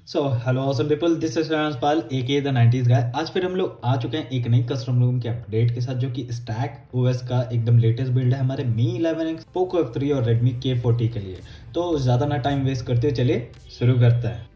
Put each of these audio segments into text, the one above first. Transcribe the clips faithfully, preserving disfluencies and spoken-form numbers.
So hello awesome people, this is Pal AK the nineties guy. आज फिर हम लोग आ चुके हैं एक नई कस्टम रूम के अपडेट के साथ, जो कि स्टैक ओएस का एकदम लेटेस्ट बिल्ड है हमारे Mi eleven X, Poco F three और रेडमी के फोर्टी के लिए। तो ज़्यादा ना टाइम वेस्ट करते हुए चलिए शुरू करते हैं।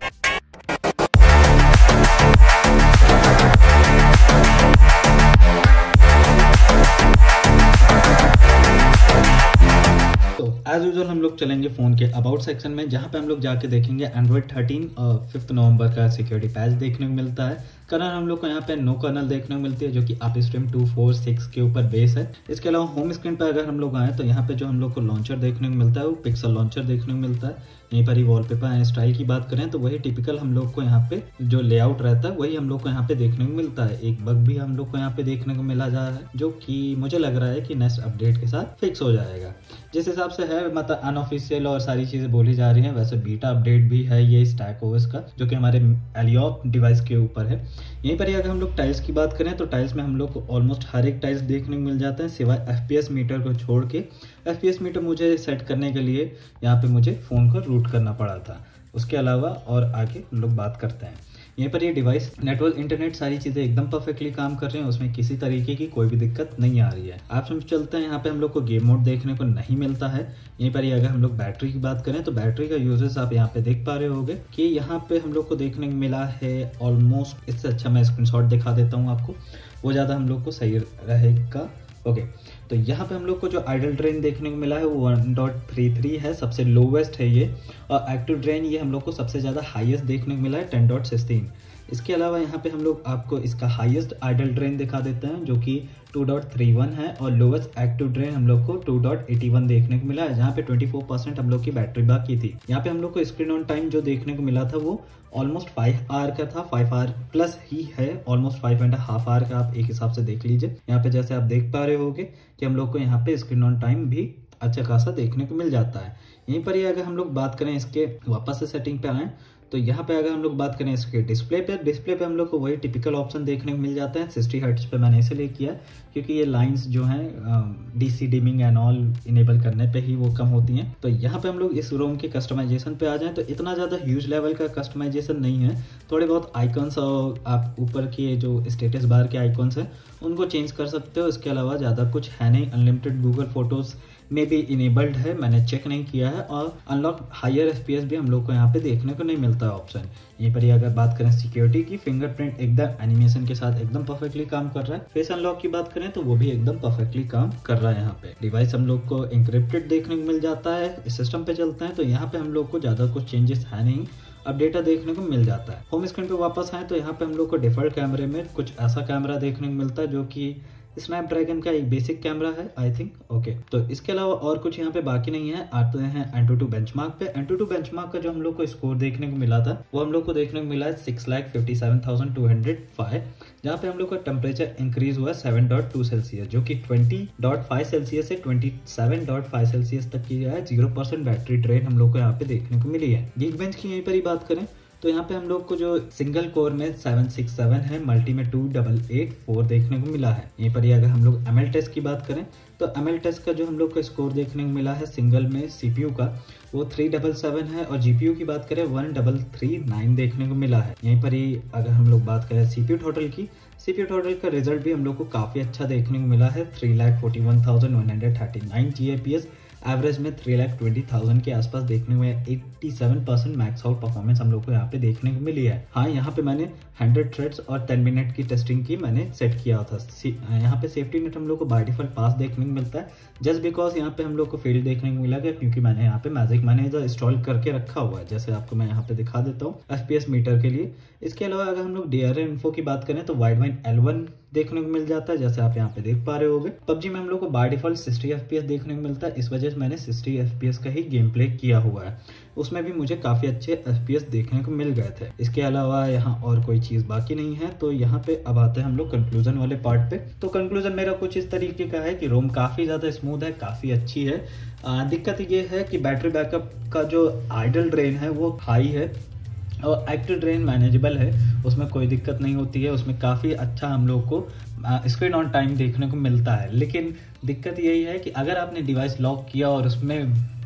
एज यूजुअल हम लोग चलेंगे फ़ोन के अबाउट सेक्शन में, जहाँ पे हम लोग जाके देखेंगे एंड्रॉइड थर्टीन फिफ्थ नवंबर का सिक्योरिटी पैच देखने को मिलता है। कर्नल हम लोग को यहाँ पे नो कर्नल देखने को मिलती है, जो कि अपस्ट्रीम टू फोर सिक्स के ऊपर बेस है। इसके अलावा होम स्क्रीन पर अगर हम लोग आए तो यहाँ पे जो हम लोग को लॉन्चर देखने को मिलता है वो पिक्सल लॉन्चर देखने को मिलता है। यहीं पर ही वॉलपेपर एंड स्टाइल की बात करें तो वही टिपिकल हम लोग को यहाँ पे जो लेआउट रहता है वही हम लोग को यहाँ पे देखने को मिलता है। एक बग भी हम लोग को यहाँ पे देखने को मिला जा रहा है, जो कि मुझे लग रहा है कि नेक्स्ट अपडेट के साथ फिक्स हो जाएगा। जिस हिसाब से है मतलब अनऑफिशियल और सारी चीजें बोली जा रही हैं, वैसे बीटा अपडेट भी है ये स्टैक ओएस का, जो कि हमारे एलियो डिवाइस के ऊपर है। यहीं पर ही अगर हम लोग टाइल्स की बात करें तो टाइल्स में हम लोग को ऑलमोस्ट हर एक टाइल्स देखने को मिल जाता है, सिवाय एफपीएस मीटर को छोड़ के। एफपीएस मीटर मुझे सेट करने के लिए यहाँ पे मुझे फोन को रूट करना पड़ा था। उसके अलावा और आगे हम लोग बात करते हैं। यहीं पर ये डिवाइस नेटवर्क इंटरनेट सारी चीज़ें एकदम परफेक्टली काम कर रही हैं, उसमें किसी तरीके की कोई भी दिक्कत नहीं आ रही है। आप सब चलते हैं, यहाँ पे हम लोग को गेम मोड देखने को नहीं मिलता है। यहीं पर ही अगर हम लोग बैटरी की बात करें तो बैटरी का यूजेस आप यहाँ पे देख पा रहे होंगे कि यहाँ पे हम लोग को देखने को मिला है ऑलमोस्ट। इससे अच्छा मैं स्क्रीनशॉट दिखा देता हूँ आपको, वो ज़्यादा हम लोग को सही रहेगा। ओके okay, तो यहाँ पे हम लोग को जो आइडल ड्रेन देखने को मिला है वो वन पॉइंट थ्री थ्री है, सबसे लोवेस्ट है ये। और एक्टिव ड्रेन ये हम लोग को सबसे ज़्यादा हाईएस्ट देखने को मिला है टेन पॉइंट सिक्सटीन। इसके अलावा यहाँ पे हम लोग आपको इसका हाईएस्ट आइडल ड्रेन दिखा देते हैं, जो कि टू पॉइंट थ्री वन है, और लोवेस्ट एक्टिव ड्रेन हम लोग को टू पॉइंट एटी वन देखने को मिला है, जहाँ पे ट्वेंटी फोर परसेंट हम लोग की बैटरी बाकी थी। यहाँ पे हम लोग को स्क्रीन ऑन टाइम जो देखने को मिला था वो ऑलमोस्ट फाइव आवर का था, फाइव आवर प्लस ही है, almost five and half hour का आप एक हिसाब से देख लीजिए। यहाँ पे जैसे आप देख पा रहे होगे कि हम लोग को यहाँ पे स्क्रीन ऑन टाइम भी अच्छा खासा देखने को मिल जाता है। यहीं पर ही अगर हम लोग बात करें इसके वापस से सेटिंग पे आए तो यहाँ पे अगर हम लोग बात करें इसके डिस्प्ले पे डिस्प्ले पे हम लोग को वही टिपिकल ऑप्शन देखने को मिल जाता है। सिक्सटी हर्ट्ज पे मैंने इसलिए किया क्योंकि ये लाइंस जो हैं DC dimming and all enable करने पे ही वो कम होती हैं। तो यहाँ पे हम लोग इस रोम के कस्टमाइजेशन पे आ जाएं तो इतना ज़्यादा ह्यूज लेवल का कस्टमाइजेशन नहीं है। थोड़े बहुत आइकन्स और आप ऊपर के जो स्टेटस बार के आइकन्स हैं उनको चेंज कर सकते हो। इसके अलावा ज़्यादा कुछ है नहीं। अनलिमिटेड गूगल फोटोज़ में भी इनेबल्ड है, मैंने चेक नहीं किया है। और अनलॉक हायर एफपीएस भी हम लोग को यहाँ पे देखने को नहीं मिलता है ऑप्शन। यहीं पर ही अगर बात करें सिक्योरिटी की, फिंगरप्रिंट एकदम एनिमेशन के साथ एकदम परफेक्टली काम कर रहा है। फेस अनलॉक की बात करें तो वो भी एकदम परफेक्टली काम कर रहा है। यहाँ पे डिवाइस हम लोग को इंक्रिप्टेड देखने को मिल जाता है। सिस्टम पे चलते हैं तो यहाँ पे हम लोग को ज्यादा कुछ चेंजेस है नहीं, अपडेटा देखने को मिल जाता है। होम स्क्रीन पे वापस आए तो यहाँ पे हम लोग को डिफॉल्ट कैमरे में कुछ ऐसा कैमरा देखने को मिलता है, जो कि स्नैपड्रैगन का एक बेसिक कैमरा है आई थिंक। ओके, तो इसके अलावा और कुछ यहाँ पे बाकी नहीं है। आते हैं एंटूटू बेंचमार्क पे। एंटूटू बेंचमार्क का जो हम लोग को स्कोर देखने को मिला था वो हम लोग को देखने को मिला है six lakh fifty seven thousand two hundred five, जहाँ पे हम लोग का टेम्परेचर इंक्रीज हुआ सेवन पॉइंट टू सेल्सियस, जो कि ट्वेंटी पॉइंट फाइव सेल्सियस से twenty seven point five Celsius तक की है। जीरो परसेंट बैटरी ड्रेन हम लोग को यहाँ पे देखने को मिली है। गीक बेंच की यहीं पर ही बात करें तो यहाँ पे हम लोग को जो सिंगल कोर में सेवन सिक्स सेवन है, मल्टी में टू डबल एट फोर देखने को मिला है। यहीं पर ही अगर हम लोग एमएल टेस्ट की बात करें तो एमएल टेस्ट का जो हम लोग को स्कोर देखने को मिला है सिंगल में सीपीयू का वो थ्री डबल सेवन है, और जीपीयू की बात करें वन डबल थ्री नाइन देखने को मिला है। यहीं पर ही अगर हम लोग बात करें सीपीयू टोटल की, सीपीयू टोटल का रिजल्ट भी हम लोग को काफी अच्छा देखने को मिला है। Three lakh forty one thousand one hundred thirty nine GAPS, average में थ्री लाख ट्वेंटी थाउजेंड के आसपास देखने को मिला। Eighty seven percent max out performance हम लोग को यहाँ पे देखने को मिली है। हाँ, यहाँ पे मैंने हंड्रेड थ्रेड्स और टेन मिनट की टेस्टिंग की मैंने सेट किया था। यहाँ पे सेफ्टी नेट हम लोग को बाय डिफॉल्ट पास देखने को मिलता है, जस्ट बिकॉज यहाँ पे हम लोग को फील्ड देखने को मिला गया क्योंकि मैंने यहाँ पे मैजिक मैनेजर इंस्टॉल करके रखा हुआ है, जैसे आपको मैं यहाँ पे दिखा देता हूँ एफपीएस मीटर के लिए। इसके अलावा अगर हम लोग डीआरएम इन्फो की बात करें तो वाइड वाइन एल वन देखने को मिल जाता है, जैसे आप यहाँ पे देख पा रहे होगे। पबजी में हम लोग को बाय डिफॉल्ट सिक्सटी एफपीएस देखने को मिलता है, इस वजह से मैंने सिक्सटी एफपीएस का ही गेम प्ले किया हुआ है। उसमें भी मुझे काफी अच्छे एफपीएस देखने को मिल गए थे। इसके अलावा यहाँ और कोई चीज बाकी नहीं है। तो यहाँ पे अब आते हैं हम लोग कंक्लूजन वाले पार्ट पे। तो कंक्लूजन मेरा कुछ इस तरीके का है कि रोम काफी ज्यादा स्मूथ है, काफी अच्छी है। आ, दिक्कत ये है कि बैटरी बैकअप का जो आइडल ड्रेन है वो हाई है, और एक्टिव ड्रेन मैनेजेबल है, उसमें कोई दिक्कत नहीं होती है। उसमें काफ़ी अच्छा हम लोग को स्क्रीन ऑन टाइम देखने को मिलता है। लेकिन दिक्कत यही है कि अगर आपने डिवाइस लॉक किया और उसमें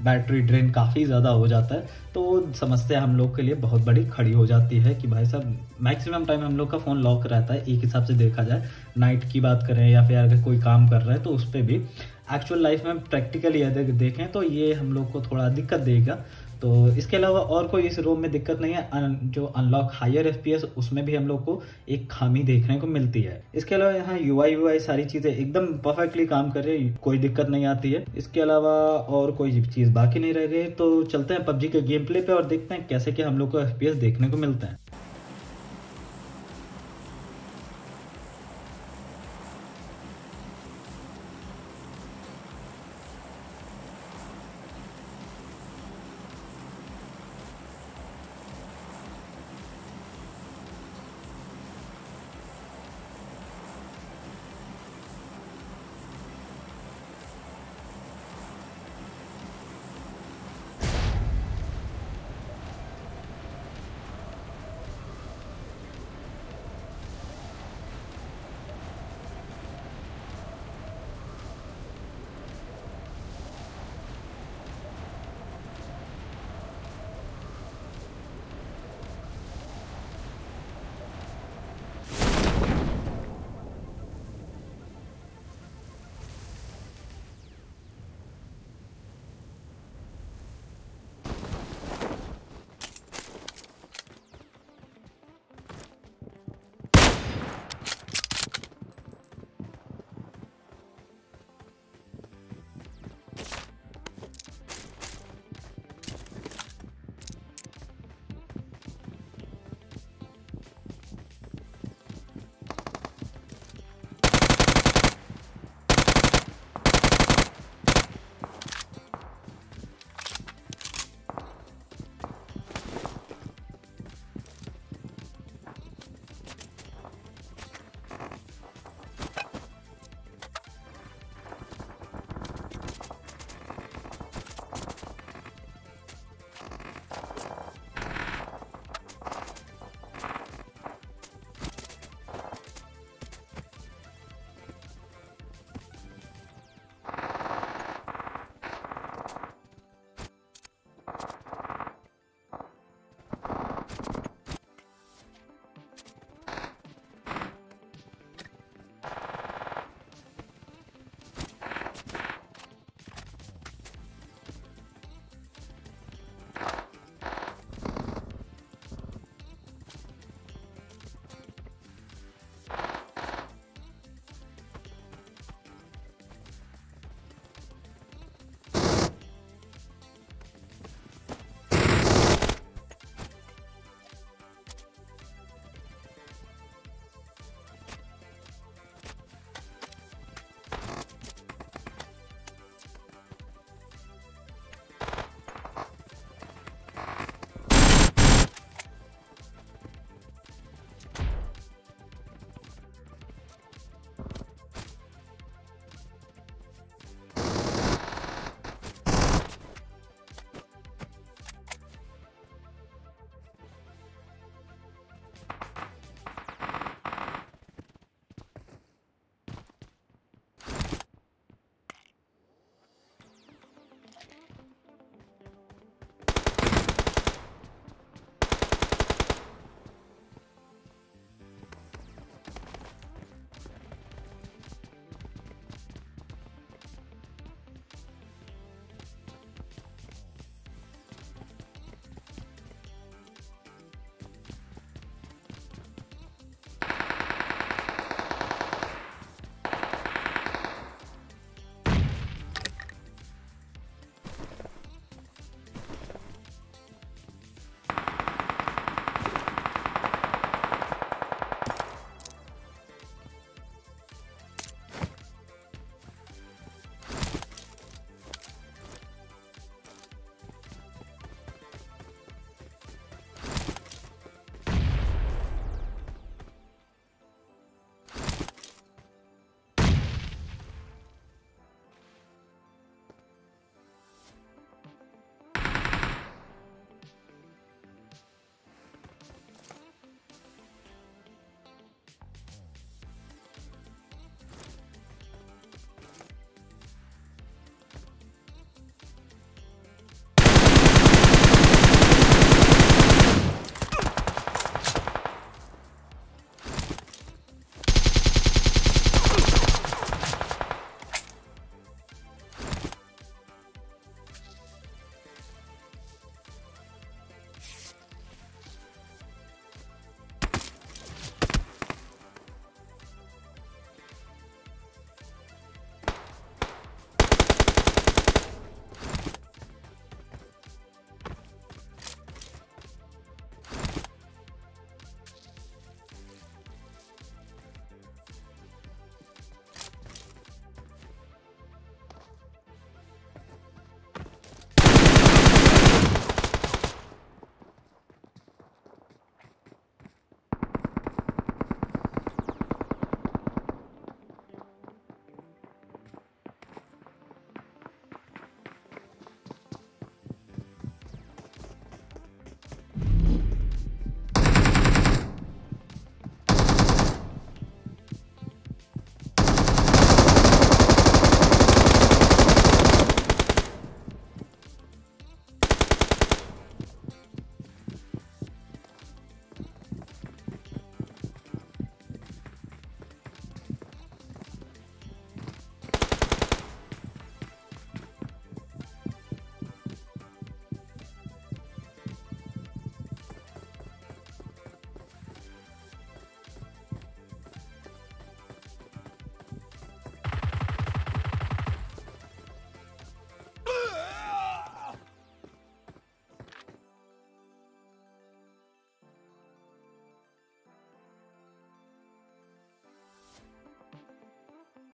बैटरी ड्रेन काफ़ी ज़्यादा हो जाता है, तो वो समस्या हम लोग के लिए बहुत बड़ी खड़ी हो जाती है कि भाई साहब मैक्सिमम टाइम हम लोग का फ़ोन लॉक रहता है। एक हिसाब से देखा जाए, नाइट की बात करें या फिर अगर कोई काम कर रहा है तो उस पर भी एक्चुअल लाइफ में प्रैक्टिकली यदि देखें तो ये हम लोग को थोड़ा दिक्कत देगा। तो इसके अलावा और कोई इस रोम में दिक्कत नहीं है। अन, जो अनलॉक हायर एफपीएस उसमें भी हम लोग को एक खामी देखने को मिलती है। इसके अलावा यहाँ यूआई यूआई सारी चीज़ें एकदम परफेक्टली काम कर रही है, कोई दिक्कत नहीं आती है। इसके अलावा और कोई चीज़ बाकी नहीं रह गई। तो चलते हैं पबजी के गेम प्ले पे और देखते हैं कैसे कि हम लोग को एफपीएस देखने को मिलते हैं।